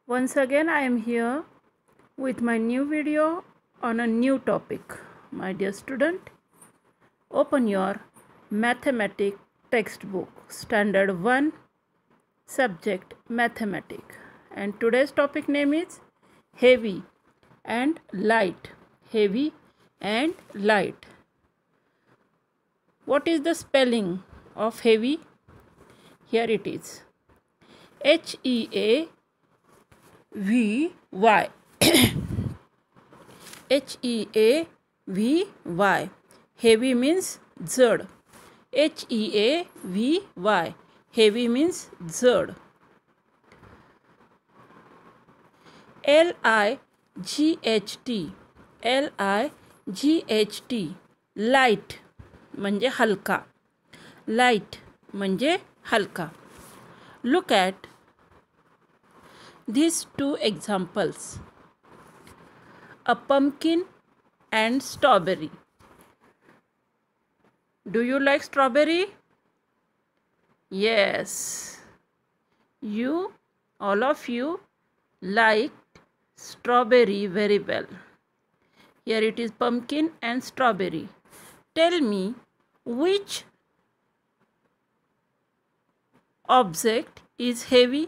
Once again I am here with my new video on a new topic. My dear student, open your mathematics textbook, standard 1, subject mathematics, and today's topic name is heavy and light. Heavy and light. What is the spelling of heavy? Here it is. HEAVY. HEAVY. Heavy means जड. HEAVY. Heavy means जड. LIGHT. Light म्हणजे हलका. Light म्हणजे हलका. Look at these two examples. A pumpkin and strawberry. Do you like strawberry? Yes. All of you like strawberry very well. Here it is pumpkin and strawberry. Tell me which object is heavy?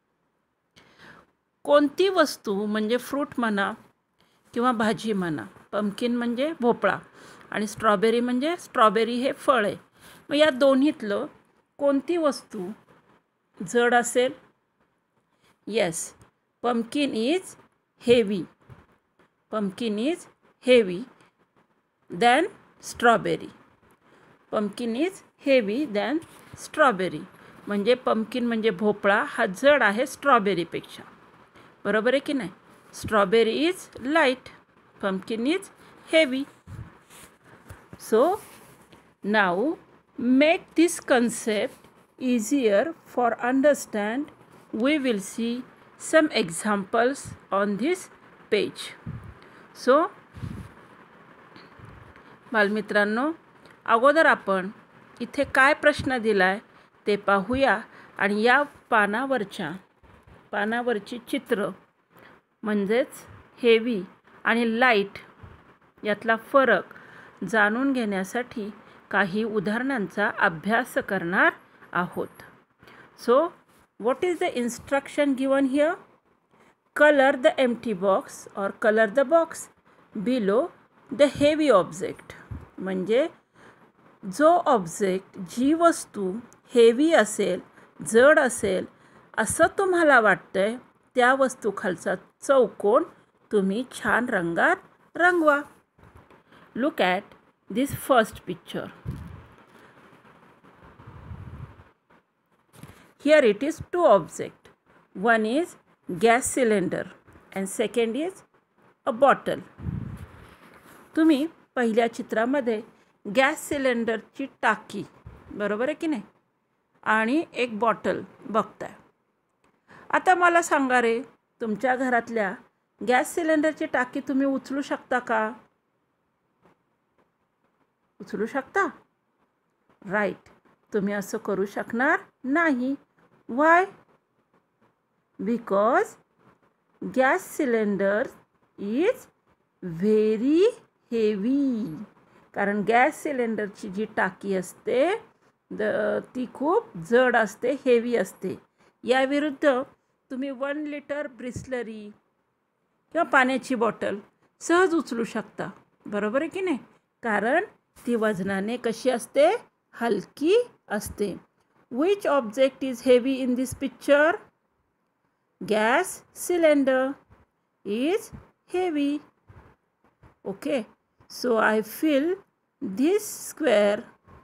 कोणती वस्तू म्हणजे fruit म्हणा किंवा भाजी म्हणा. Pumpkin म्हणजे भोपळा आणि स्ट्रॉबेरी म्हणजे स्ट्रॉबेरी हे फळ आहे. मग या दोन्हीतलं कोणती वस्तू जड असेल? Yes, pumpkin is heavy. Pumpkin is heavy than strawberry. Pumpkin is heavy than strawberry. म्हणजे पंपकिन म्हणजे भोपळा हा जड आहे स्ट्रॉबेरीपेक्षा. बरोबर आहे की नाही? Strawberry is light, pumpkin is heavy. So now make this concept easier for understand. We will see some examples on this page. So बालमित्रांनो, अगोदर आपण इथे काय प्रश्न दिलाय ते पाहूया आणि या पानावरची चित्र म्हणजेच हेवी आणि लाईट यातला फरक जाणून घेण्यासाठी काही उदाहरणांचा अभ्यास करणार आहोत. So what is the instruction given here? Colour the empty box or colour the box below the heavy object. म्हणजे जो ऑब्जेक्ट, जी वस्तू हेवी असेल, जड असेल असं तुम्हाला वाटतंय त्या वस्तूखालचा चौकोन तुम्ही छान रंगात रंगवा. Look at this first picture. Here it is two object. One is gas cylinder and second is a bottle. तुम्ही पहिल्या चित्रामध्ये गॅस सिलेंडरची टाकी, बरोबर आहे की नाही, आणि एक बॉटल बघताय. आता मला सांगा रे, तुमच्या घरातल्या गॅस सिलेंडरची टाकी तुम्ही उचलू शकता का? उचलू शकता? राईट, तुम्ही असं करू शकणार नाही. Why? Because gas cylinder is very heavy. कारण गॅस सिलेंडरची जी टाकी असते ती खूप जड असते, हेवी असते. याविरुद्ध तुम्ही 1 लिटर ब्रिस्लरी किंवा पाण्याची बॉटल सहज उचलू शकता. बरोबर आहे की नाही? कारण ती वजनाने कशी असते? हलकी असते. Which object is heavy in this picture? Gas cylinder is heavy. Okay, so I fill this square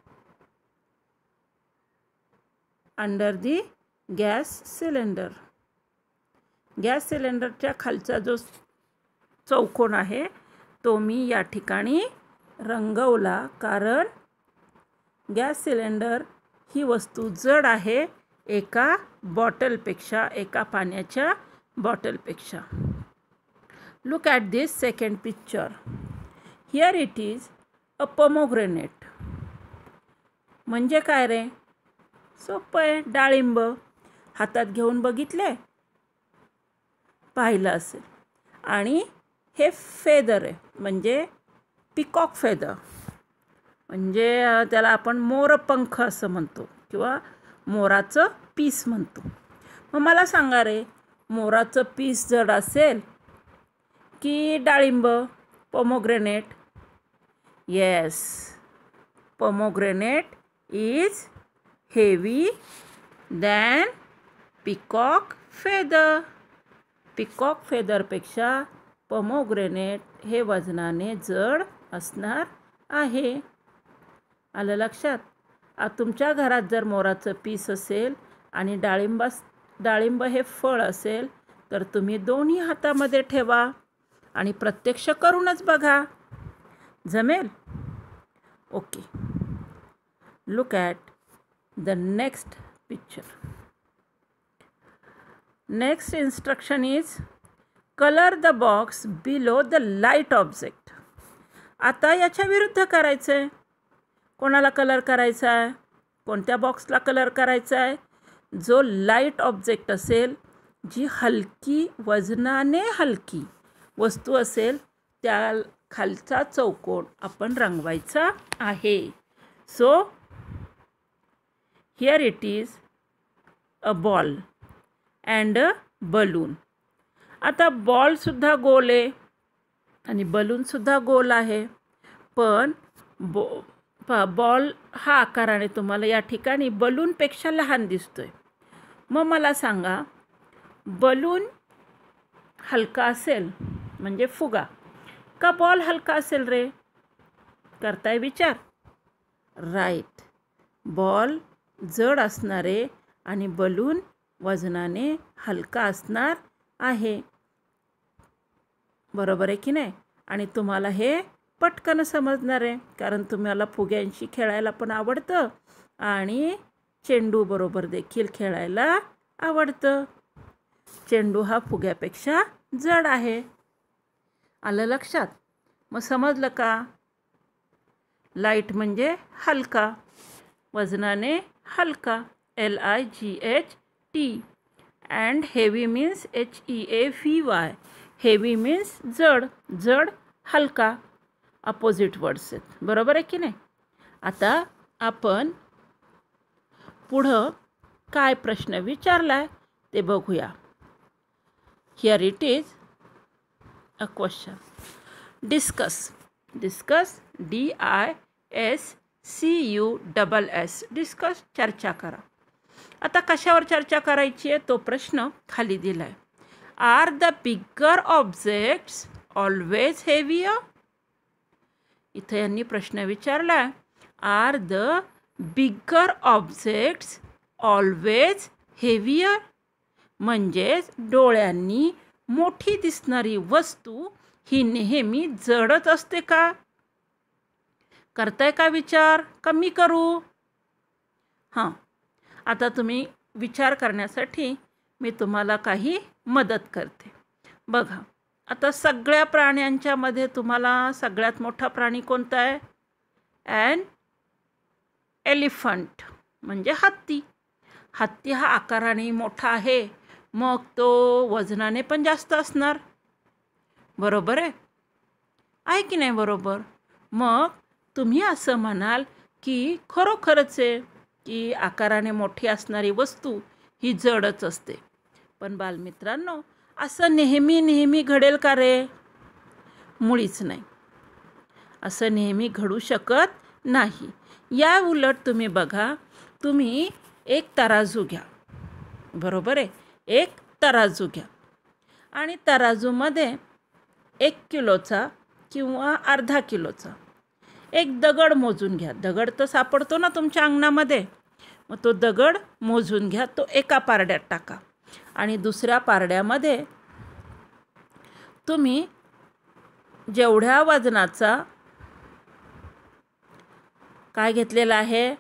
under the gas cylinder. Gas सिलेंडरच्या खालचा जो चौकोन आहे तो मी या ठिकाणी रंगवला, कारण गॅस सिलेंडर ही वस्तू जड आहे एका बॉटलपेक्षा, एका पाण्याच्या बॉटलपेक्षा. Look at this second picture. Here it is a pomegranate. म्हणजे काय रे? सोपं आहे, डाळिंब. हातात घेऊन बघितले? पाहिलं असेल. आणि हे फेदर आहे, म्हणजे पिकॉक फेदर, म्हणजे त्याला आपण मोरपंख असं म्हणतो किंवा मोराचं पीस म्हणतो. मग मला सांगा रे, मोराचं पीस जड असेल की डाळिंब, pomegranate? Yes, pomegranate is heavy than peacock feather. Peacock फेदरपेक्षा पोमोग्रेनेट हे वजनाने जड असणार आहे. आलं लक्षात? तुमच्या घरात जर मोराचं पीस असेल आणि डाळिंब हे फळ असेल तर तुम्ही दोन्ही हातामध्ये ठेवा आणि प्रत्यक्ष करूनच बघा. जमेल? Okay. Look at the next picture. Next instruction is color the box below the light object. आता याच्या विरुद्ध करायचं आहे. कोणाला कलर करायचा आहे? कोणत्या बॉक्सला कलर करायचा आहे? जो लाईट ऑब्जेक्ट असेल, जी हलकी, वजनाने हलकी वस्तू असेल, त्या खालचा चौकोन आपण रंगवायचा आहे. So here it is a ball and a balloon. आता बॉलसुद्धा गोल आहे आणि बलूनसुद्धा गोल आहे, पण बॉल हा आकाराने तुम्हाला या ठिकाणी बलूनपेक्षा लहान दिसतोय. मग मला सांगा, बलून हलका असेल म्हणजे फुगा, का बॉल हलका असेल रे? करताय विचार? राईट, बॉल जड असणारे आणि बलून वजनाने हलका असणार आहे. बरोबर आहे की नाही? आणि तुम्हाला हे पटकन समजणार आहे, कारण तुम्हाला फुग्यांशी खेळायला पण आवडतं आणि चेंडू बरोबर देखील खेळायला आवडतं. चेंडू हा फुग्यापेक्षा जड आहे. आलं लक्षात? मग समजलं का? लाईट म्हणजे हलका, वजनाने हलका, LIGHT, and heavy means HEAVY. heavy means जड, जड हलका. अपोजिट वर्ड्स आहेत. बरोबर आहे की नाही? आता आपण पुढं काय प्रश्न विचारलाय ते बघूया. Here it is a question. Discuss. Discuss, DISCUSS. Discuss, चर्चा करा. आता कशावर चर्चा करायची आहे तो प्रश्न खाली दिला आहे. Are the bigger objects always heavier? इथं यांनी प्रश्न विचारला आहे, are the bigger objects always heavier? म्हणजेच डोळ्यांनी मोठी दिसणारी वस्तू ही नेहमी जडच असते का? करताय का विचार? कमी करू? हां, आता तुम्ही विचार करण्यासाठी मी तुम्हाला काही मदत करते. बघा, आता सगळ्या प्राण्यांच्या मध्ये तुम्हाला सगळ्यात मोठा प्राणी कोणता आहे? ॲन एलिफंट, म्हणजे हत्ती. हत्ती हा आकाराने मोठा आहे, मग तो वजनाने पण जास्त असणार. बरोबर आहे की नाही? बरोबर. मग तुम्ही असं म्हणाल की खरोखरच आहे की आकाराने मोठी असणारी वस्तू ही जडच असते. पण बालमित्रांनो, असं नेहमी घडेल का रे? मुळीच नाही. असं नेहमी घडू शकत नाही. या उलट तुम्ही बघा, तुम्ही एक तराजू घ्या. बरोबर आहे? एक तराजू घ्या आणि तराजूमध्ये 1 किलोचा किंवा अर्धा किलोचा एक दगड मोजून घ्या. दगड तर सापडतो ना तुमच्या अंगणामध्ये, मग तो दगड मोजून घ्या. तो एका पारड्यात टाका आणि दुसऱ्या पारड्यामध्ये तुम्ही जेवढ्या वजनाचा काय घेतलेला आहे,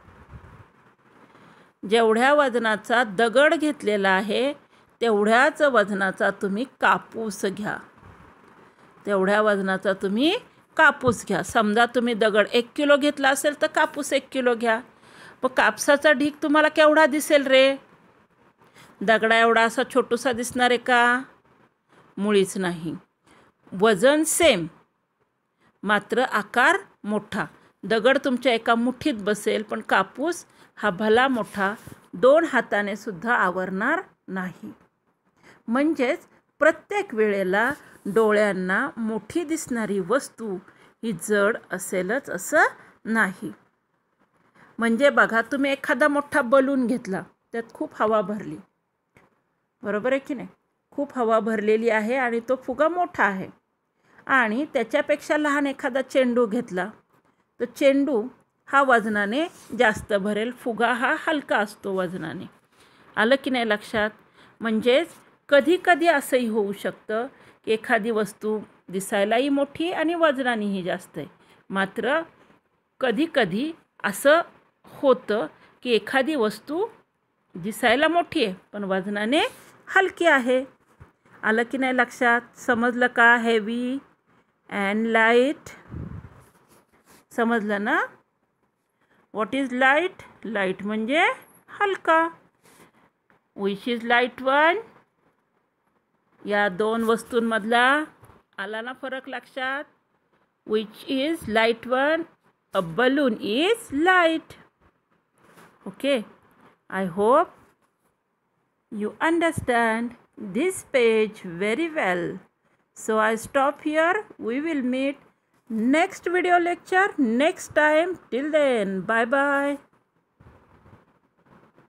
जेवढ्या वजनाचा दगड घेतलेला आहे तेवढ्याच वजनाचा तुम्ही कापूस घ्या. तेवढ्या वजनाचा तुम्ही कापूस घ्या. समजा तुम्ही दगड 1 किलो घेतला असेल तर कापूस 1 किलो घ्या. मग कापसाचा ढीग तुम्हाला केवढा दिसेल रे? दगडा एवढा असा छोटूसा दिसणार आहे का? मुळीच नाही. वजन सेम मात्र आकार मोठा. दगड तुमच्या एका मुठीत बसेल पण कापूस हा भला मोठा 2 हाताने सुद्धा आवरणार नाही. म्हणजेच प्रत्येक वेळेला डोळ्यांना मोठी दिसणारी वस्तू ही जड असेलच असं नाही. म्हणजे बघा, तुम्ही एखादा मोठा बलून घेतला, त्यात खूप हवा भरली, बरोबर आहे की नाही? खूप हवा भरलेली आहे आणि तो फुगा मोठा आहे. आणि त्याच्यापेक्षा लहान एखादा चेंडू घेतला तर चेंडू हा वजनाने जास्त भरेल, फुगा हा हलका असतो वजनाने. आलं की नाही लक्षात? म्हणजेच कधी कधी असंही होऊ शकतं की एखादी वस्तू दिसायलाही मोठी आणि वजनानेही जास्त आहे. मात्र कधी कधी असं होतं की एखादी वस्तू दिसायला मोठी आहे पण वजनाने हलकी आहे. आलं की नाही लक्षात? समजलं का? Heavy and light. समजलं ना? What is light? लाईट म्हणजे हलका. Which is light one? या दोन वस्तूंमधला आला ना फरक लक्षात? Which is light one? A balloon is light. Okay, I hope you understand this page very well. So I stop here. We will meet next video lecture next time. Till then, bye bye.